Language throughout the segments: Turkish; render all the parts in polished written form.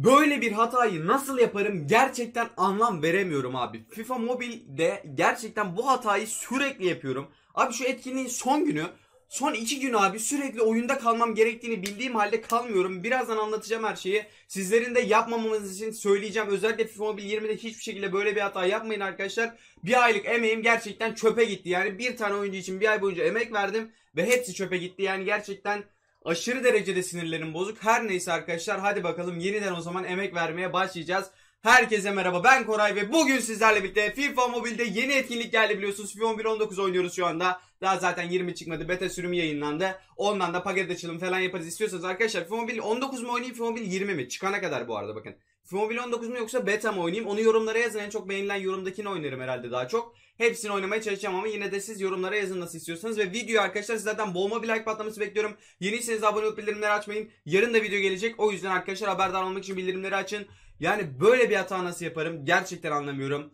Böyle bir hatayı nasıl yaparım gerçekten anlam veremiyorum abi. FIFA Mobile'de gerçekten bu hatayı sürekli yapıyorum. Abi şu etkinliğin son günü, son 2 gün abi sürekli oyunda kalmam gerektiğini bildiğim halde kalmıyorum. Birazdan anlatacağım her şeyi. Sizlerin de yapmamanız için söyleyeceğim. Özellikle FIFA Mobile 20'de hiçbir şekilde böyle bir hata yapmayın arkadaşlar. Bir aylık emeğim gerçekten çöpe gitti. Yani bir tane oyuncu için bir ay boyunca emek verdim ve hepsi çöpe gitti. Yani gerçekten aşırı derecede sinirlerim bozuk. Her neyse arkadaşlar, hadi bakalım yeniden o zaman emek vermeye başlayacağız. Herkese merhaba, ben Koray ve bugün sizlerle birlikte FIFA Mobile'de yeni etkinlik geldi biliyorsunuz. FIFA Mobile 19 oynuyoruz şu anda. Daha zaten 20 çıkmadı, beta sürümü yayınlandı. Ondan da paket açılım falan yaparız istiyorsanız arkadaşlar. FIFA Mobile 19 mu oynayayım, FIFA Mobile 20 mi? Çıkana kadar bu arada bakın. FIFA Mobile 19 mu yoksa beta mı oynayayım? Onu yorumlara yazın, en çok beğenilen yorumdakini oynarım herhalde daha çok. Hepsini oynamaya çalışacağım ama yine de siz yorumlara yazın nasıl istiyorsanız. Ve video arkadaşlar sizlerden bol bir like patlaması bekliyorum. Yeniyseniz abone olup bildirimleri açmayın. Yarın da video gelecek, o yüzden arkadaşlar haberdar olmak için bildirimleri açın. Yani böyle bir hata nasıl yaparım gerçekten anlamıyorum.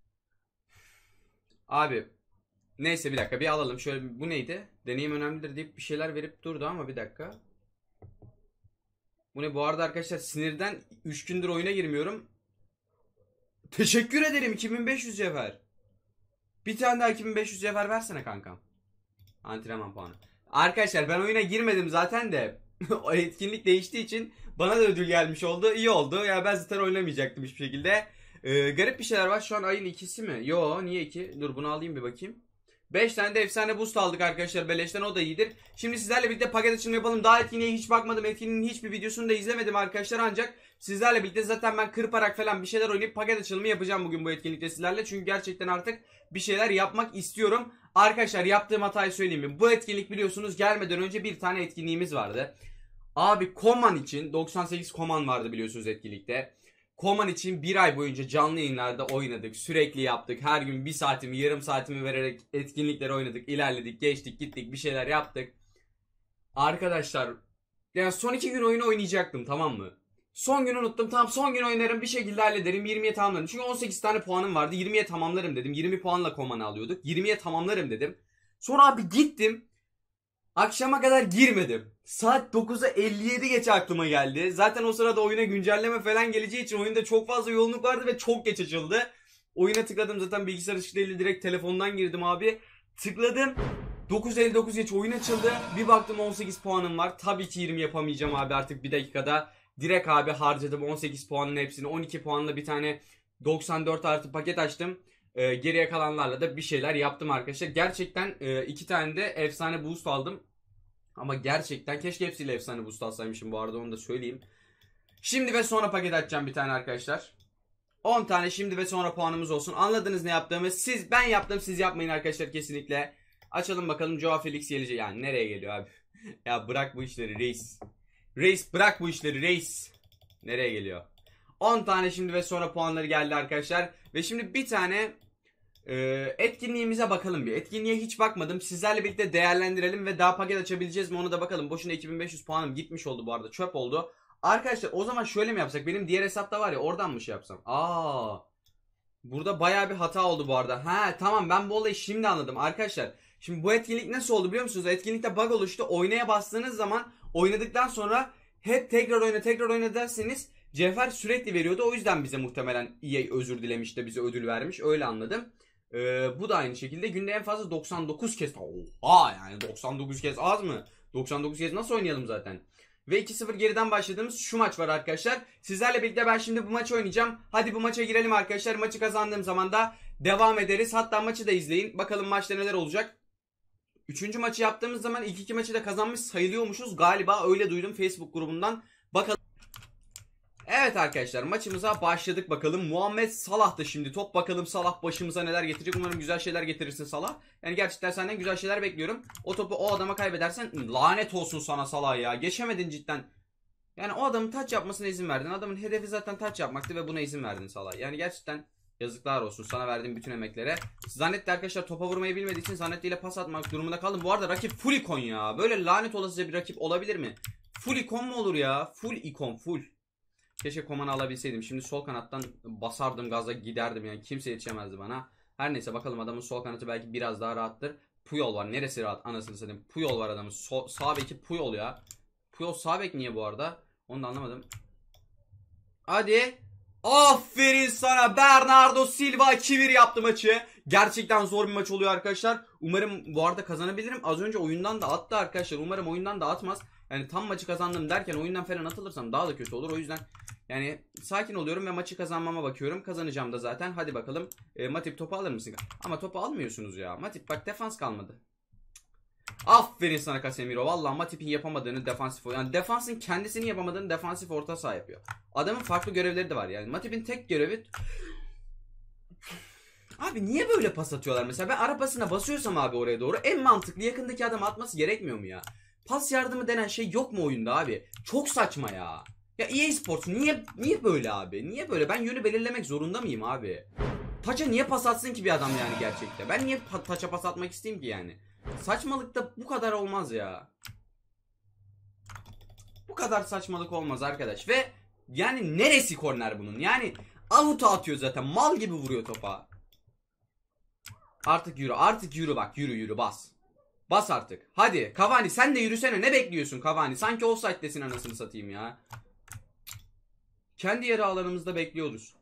Abi neyse, bir dakika bir alalım. Şöyle, bu neydi? Deneyim önemlidir deyip bir şeyler verip durdu ama bir dakika. Bu ne bu arada arkadaşlar, sinirden 3 gündür oyuna girmiyorum. Teşekkür ederim, 2500 cevher. Bir tane daha 2500 cevher versene kankam. Antrenman puanı. Arkadaşlar ben oyuna girmedim zaten de o etkinlik değiştiği için bana da ödül gelmiş oldu. İyi oldu. Ya ben zaten oynamayacaktım hiçbir şekilde. Garip bir şeyler var. Şu an ayın ikisi mi? Yo, niye 2? Dur bunu alayım bir bakayım. 5 tane de efsane boost aldık arkadaşlar beleşten, o da iyidir. Şimdi sizlerle birlikte paket açılımı yapalım. Daha etkinliğe hiç bakmadım. Etkinliğin hiçbir videosunu da izlemedim arkadaşlar, ancak sizlerle birlikte zaten ben kırparak falan bir şeyler oynayıp paket açılımı yapacağım bugün bu etkinlikte sizlerle. Çünkü gerçekten artık bir şeyler yapmak istiyorum. Arkadaşlar yaptığım hatayı söyleyeyim mi? Bu etkinlik biliyorsunuz gelmeden önce bir tane etkinliğimiz vardı. Abi Koman için 98 Koman vardı biliyorsunuz etkinlikte. Koman için bir ay boyunca canlı yayınlarda oynadık. Sürekli yaptık. Her gün bir saatimi yarım saatimi vererek etkinlikleri oynadık. İlerledik, geçtik, gittik, bir şeyler yaptık. Arkadaşlar yani son 2 gün oyunu oynayacaktım, tamam mı? Son gün unuttum, tamam son gün oynarım bir şekilde hallederim, 20'ye tamamlarım. Çünkü 18 tane puanım vardı, 20'ye tamamlarım dedim. 20 puanla Koman'ı alıyorduk, 20'ye tamamlarım dedim. Sonra abi gittim. Akşama kadar girmedim. Saat 9'a 57 geç aklıma geldi. Zaten o sırada oyuna güncelleme falan geleceği için oyunda çok fazla yoğunluk vardı ve çok geç açıldı. Oyuna tıkladım, zaten bilgisayar ışık değil, direkt telefondan girdim abi. Tıkladım. 9.59 geç oyun açıldı. Bir baktım 18 puanım var. Tabii ki 20 yapamayacağım abi artık bir dakikada. Direkt abi harcadım 18 puanın hepsini. 12 puanla bir tane 94 artı paket açtım. Geriye kalanlarla da bir şeyler yaptım arkadaşlar. Gerçekten 2 tane de efsane boost aldım. Ama gerçekten keşke hepsiyle efsane boost alsaymışım bu arada, onu da söyleyeyim. Şimdi ve sonra paket açacağım bir tane arkadaşlar. 10 tane şimdi ve sonra puanımız olsun. Anladınız ne yaptığımı. Ben yaptım, siz yapmayın arkadaşlar kesinlikle. Açalım bakalım, Joao Felix gelecek. Yani nereye geliyor abi? Ya bırak bu işleri reis. Reis bırak bu işleri reis. Nereye geliyor? 10 tane şimdi ve sonra puanları geldi arkadaşlar. Ve şimdi bir tane etkinliğimize bakalım bir. Etkinliğe hiç bakmadım. Sizlerle birlikte değerlendirelim ve daha paket açabileceğiz mi onu da bakalım. Boşuna 2500 puanım gitmiş oldu bu arada. Çöp oldu. Arkadaşlar o zaman şöyle mi yapsak? Benim diğer hesapta var ya, oradan mı şey yapsam? Burada bayağı bir hata oldu bu arada. Tamam, ben bu olayı şimdi anladım. Arkadaşlar şimdi bu etkinlik nasıl oldu biliyor musunuz? Etkinlikte bug oluştu. Oynaya bastığınız zaman oynadıktan sonra hep tekrar oyna derseniz cevher sürekli veriyordu. O yüzden bize muhtemelen EA özür dilemiş de bize ödül vermiş. Öyle anladım. Bu da aynı şekilde günde en fazla 99 kez. Yani 99 kez az mı? 99 kez nasıl oynayalım zaten? Ve 2-0 geriden başladığımız şu maç var arkadaşlar. Sizlerle birlikte ben şimdi bu maçı oynayacağım. Hadi bu maça girelim arkadaşlar. Maçı kazandığım zaman da devam ederiz. Hatta maçı da izleyin. Bakalım maçta neler olacak. 3. maçı yaptığımız zaman ilk 2 maçı da kazanmış sayılıyormuşuz. Galiba öyle duydum Facebook grubundan. Bakalım. Evet arkadaşlar, maçımıza başladık bakalım. Muhammed Salah da şimdi top, bakalım Salah başımıza neler getirecek. Umarım güzel şeyler getirirsin Salah. Yani gerçekten senden güzel şeyler bekliyorum. O topu o adama kaybedersen lanet olsun sana Salah ya. Geçemedin cidden. Yani o adamın taç yapmasına izin verdin. Adamın hedefi zaten taç yapmaktı ve buna izin verdin Salah. Yani gerçekten yazıklar olsun sana verdiğim bütün emeklere. Zanetti arkadaşlar topa vurmayı bilmediği için Zanetti ile pas atmak durumunda kaldım. Bu arada rakip full ikon ya. Böyle lanet olasıca bir rakip olabilir mi? Full ikon mu olur ya? Full ikon full. Keşke Koman'ı alabilseydim. Şimdi sol kanattan basardım gaza, giderdim yani. Kimse yetişemezdi bana. Her neyse bakalım, adamın sol kanatı belki biraz daha rahattır. Puyol var. Neresi rahat anasını satayım. Puyol var adamın. Sağ beki Puyol ya. Puyol sağ bek niye bu arada? Onu da anlamadım. Hadi. Aferin sana, Bernardo Silva 2-1 yaptı maçı. Gerçekten zor bir maç oluyor arkadaşlar. Umarım bu arada kazanabilirim. Az önce oyundan da attı arkadaşlar. Umarım oyundan da atmaz. Yani tam maçı kazandım derken oyundan falan atılırsam daha da kötü olur. O yüzden yani sakin oluyorum ve maçı kazanmama bakıyorum. Kazanacağım da zaten. Hadi bakalım. Matip topu alır mısın? Ama topu almıyorsunuz ya. Matip bak, defans kalmadı. Aferin sana Casemiro. Vallahi Matip'in yapamadığını defansif, yani defansın kendisini yapamadığını defansif orta saha yapıyor. Adamın farklı görevleri de var yani. Matip'in tek görevi... Abi niye böyle pas atıyorlar mesela? Ben arabasına basıyorsam abi oraya doğru, en mantıklı yakındaki adam atması gerekmiyor mu ya? Pas yardımı denen şey yok mu oyunda abi? Çok saçma ya. Ya EA Sports niye böyle abi? Niye böyle? Ben yönü belirlemek zorunda mıyım abi? Taça niye pas atsın ki bir adam yani gerçekten? Ben niye taça pas atmak isteyeyim ki yani? Saçmalıkta bu kadar olmaz ya. Bu kadar saçmalık olmaz arkadaş. Ve yani neresi korner bunun? Yani avuta atıyor zaten. Mal gibi vuruyor topa. Artık yürü. Artık yürü bak. Yürü bas. Bas artık. Hadi Cavani sen de yürüsene. Ne bekliyorsun Cavani? Sanki offside'desin anasını satayım ya. Kendi yarı alanımızda bekliyoruz.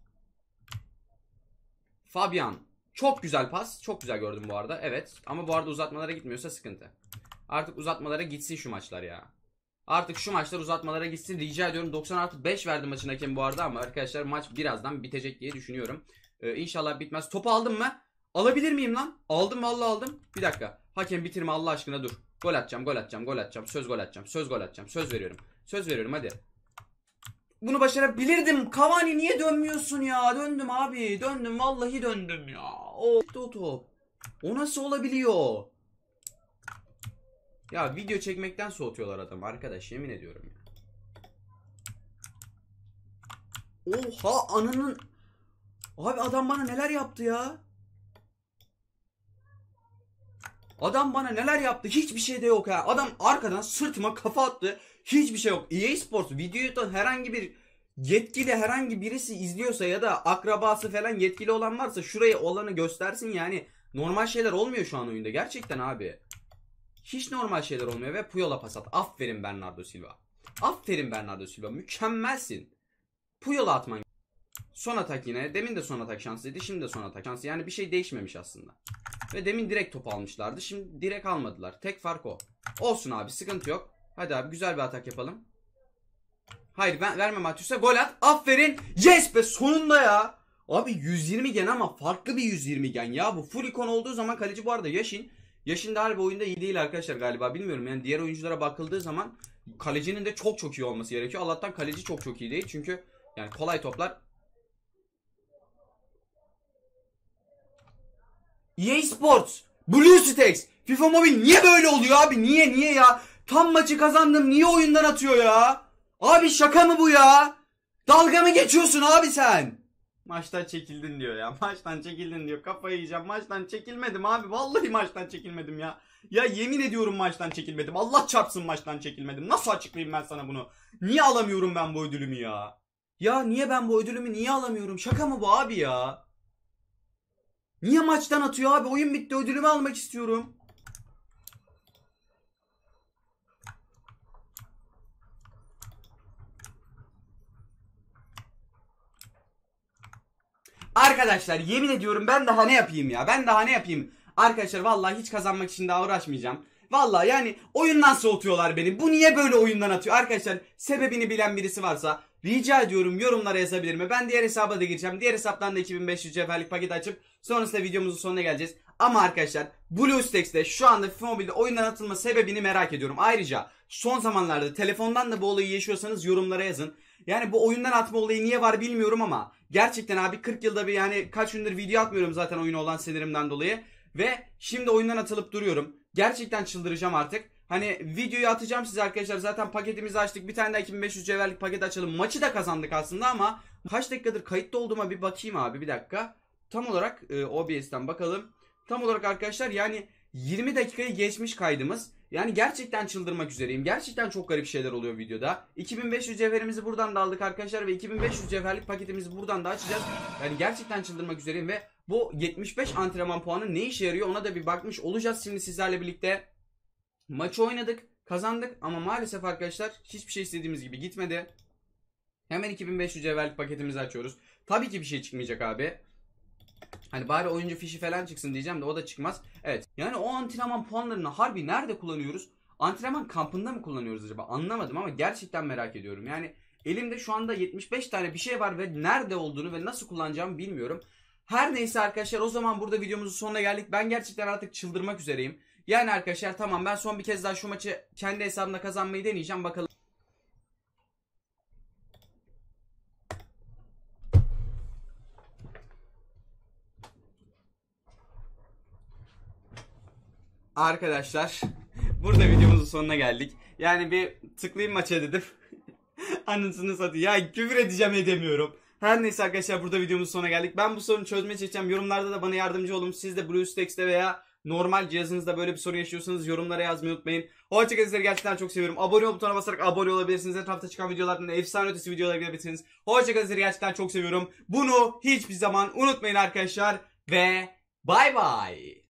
Fabian. Çok güzel pas. Çok güzel gördüm bu arada. Evet. Ama bu arada uzatmalara gitmiyorsa sıkıntı. Artık uzatmalara gitsin şu maçlar ya. Artık şu maçlar uzatmalara gitsin. Rica ediyorum. 90+5 verdi maçın hakem bu arada. Ama arkadaşlar maç birazdan bitecek diye düşünüyorum. İnşallah bitmez. Topu aldım mı? Alabilir miyim lan? Aldım, vallahi aldım. Bir dakika. Hakem bitirme Allah aşkına, dur. Gol atacağım. Söz gol atacağım. Söz veriyorum. Söz veriyorum hadi. Bunu başarabilirdim. Cavani niye dönmüyorsun ya? Döndüm abi. Döndüm. Vallahi döndüm ya. O top. O nasıl olabiliyor? Ya video çekmekten soğutuyorlar adam arkadaş. Yemin ediyorum ya. Oha ananın. Abi adam bana neler yaptı ya? Adam bana neler yaptı? Hiçbir şey de yok ya. Adam arkadan sırtıma kafa attı. Hiçbir şey yok. EA Sports videoyu da herhangi bir yetkili, herhangi birisi izliyorsa ya da akrabası falan yetkili olan varsa şuraya olanı göstersin yani. Normal şeyler olmuyor şu an oyunda. Gerçekten abi. Hiç normal şeyler olmuyor ve Puyol'a pas at. Aferin Bernardo Silva. Aferin Bernardo Silva. Mükemmelsin. Puyol'a atman. Son atak yine. Demin de son atak şanslıydı. Şimdi de son atak şansı. Yani bir şey değişmemiş aslında. Ve demin direkt top almışlardı. Şimdi direkt almadılar. Tek fark o. Olsun abi, sıkıntı yok. Hadi abi güzel bir atak yapalım. Hayır ben verme Matius'a, gol at. Aferin. Yes be, sonunda ya. Abi 120 gen ama farklı bir 120 gen ya. Bu full ikon olduğu zaman kaleci bu arada Yashin. Yashin de harbi oyunda iyi değil arkadaşlar galiba. Bilmiyorum yani, diğer oyunculara bakıldığı zaman kalecinin de çok iyi olması gerekiyor. Allah'tan kaleci çok iyi değil. Çünkü yani kolay toplar. EA Sports, BlueStacks, FIFA Mobile niye böyle oluyor abi? Niye ya? Tam maçı kazandım. Niye oyundan atıyor ya? Abi şaka mı bu ya? Dalga mı geçiyorsun abi sen? Maçtan çekildin diyor ya. Maçtan çekildin diyor. Kafayı yiyeceğim. Maçtan çekilmedim abi. Vallahi maçtan çekilmedim ya. Ya yemin ediyorum maçtan çekilmedim. Allah çarpsın maçtan çekilmedim. Nasıl açıklayayım ben sana bunu? Niye alamıyorum ben bu ödülümü ya? Ya niye ben bu ödülümü niye alamıyorum? Şaka mı bu abi ya? Niye maçtan atıyor abi? Oyun bitti, ödülümü almak istiyorum. Arkadaşlar yemin ediyorum ben daha ne yapayım ya? Ben daha ne yapayım? Arkadaşlar vallahi hiç kazanmak için daha uğraşmayacağım. Vallahi yani oyundan soğutuyorlar beni. Bu niye böyle oyundan atıyor? Arkadaşlar sebebini bilen birisi varsa rica ediyorum yorumlara yazabilir mi? Ben diğer hesaba da gireceğim. Diğer hesaptan da 2500 cevherlik paket açıp sonrasında videomuzun sonuna geleceğiz. Ama arkadaşlar BlueStacks'te şu anda FIFA Mobile'de oyundan atılma sebebini merak ediyorum. Ayrıca son zamanlarda telefondan da bu olayı yaşıyorsanız yorumlara yazın. Yani bu oyundan atma olayı niye var bilmiyorum ama gerçekten abi 40 yılda bir, yani kaç gündür video atmıyorum zaten oyuna olan sinirimden dolayı. Ve şimdi oyundan atılıp duruyorum. Gerçekten çıldıracağım artık. Hani videoyu atacağım size arkadaşlar. Zaten paketimizi açtık. Bir tane daha 2500 cevherlik paket açalım. Maçı da kazandık aslında ama kaç dakikadır kayıtta olduğuma bir bakayım abi, bir dakika. Tam olarak OBS'ten bakalım. Tam olarak arkadaşlar yani 20 dakikayı geçmiş kaydımız. Yani gerçekten çıldırmak üzereyim. Gerçekten çok garip şeyler oluyor videoda. 2500 cevherimizi buradan da aldık arkadaşlar ve 2500 cevherlik paketimizi buradan da açacağız. Yani gerçekten çıldırmak üzereyim ve bu 75 antrenman puanı ne işe yarıyor ona da bir bakmış olacağız şimdi sizlerle birlikte. Maçı oynadık, kazandık ama maalesef arkadaşlar hiçbir şey istediğimiz gibi gitmedi. Hemen 2500 cevherlik paketimizi açıyoruz. Tabii ki bir şey çıkmayacak abi. Hani bari oyuncu fişi falan çıksın diyeceğim de o da çıkmaz. Evet. Yani o antrenman puanlarını harbi nerede kullanıyoruz? Antrenman kampında mı kullanıyoruz acaba? Anlamadım ama gerçekten merak ediyorum. Yani elimde şu anda 75 tane bir şey var ve nerede olduğunu ve nasıl kullanacağımı bilmiyorum. Her neyse arkadaşlar, o zaman burada videomuzun sonuna geldik. Ben gerçekten artık çıldırmak üzereyim. Yani arkadaşlar tamam, ben son bir kez daha şu maçı kendi hesabımda kazanmayı deneyeceğim. Bakalım. Arkadaşlar burada videomuzun sonuna geldik. Yani bir tıklayayım maça dedim. Anasını satayım. Ya küfür edeceğim, edemiyorum. Her neyse arkadaşlar, burada videomuzun sonuna geldik. Ben bu sorunu çözmeye çalışacağım. Yorumlarda da bana yardımcı olun. Siz de BlueStacks'te veya normal cihazınızda böyle bir sorun yaşıyorsanız yorumlara yazmayı unutmayın. Hoşçakalın, sizleri gerçekten çok seviyorum. Abone ol butonuna basarak abone olabilirsiniz. Etrafta çıkan videolardan efsane ötesi videolara gidebilirsiniz. Hoşçakalın, sizleri gerçekten çok seviyorum. Bunu hiçbir zaman unutmayın arkadaşlar. Ve bay bay.